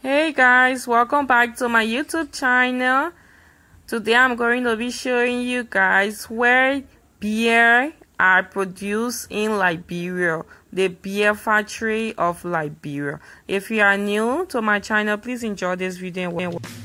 Hey guys, welcome back to my YouTube channel. Today I'm going to be showing you guys where beer are produced in Liberia, the beer factory of Liberia. If you are new to my channel, please enjoy this video.